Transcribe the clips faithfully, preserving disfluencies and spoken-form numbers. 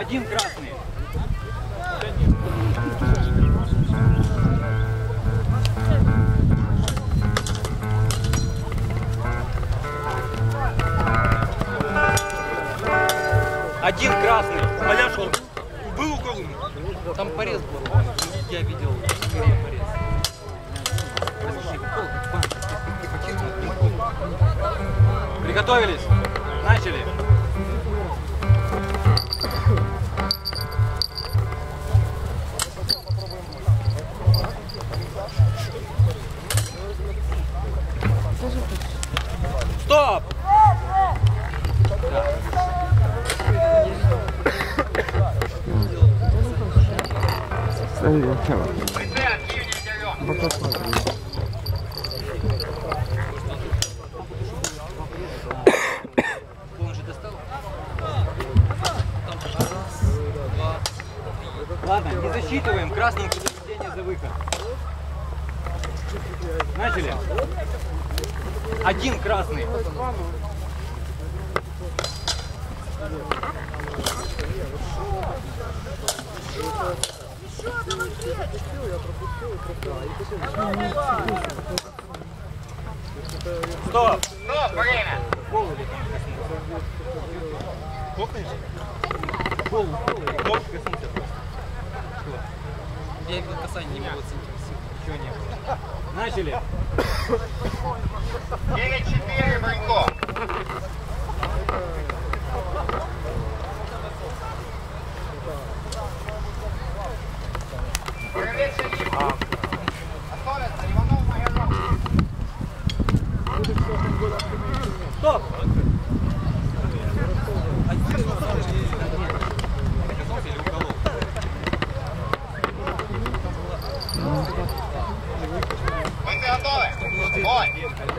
Один красный. Один красный. Поляшку. Был у кого? Там порез был. Я видел. Скорее порез. Приготовились. Начали. Стоп! Ладно, не засчитываем. Красным предупреждение за выход. Начали. Один красный. Стоп! Стоп, время! Пол или там коснулся? Пол, конечно. Пол, пол или пол коснулся просто. Я видел касание, не могу оценить. Ничего не было. Начали. девять четыре, Брынько. Стоп! Вы готовы? Ой!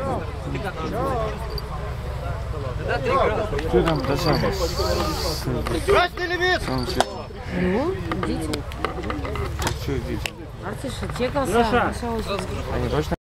Что там до самого? Красный лимит! Ну, идите. Что идите? Артиша, те голоса. Они точно?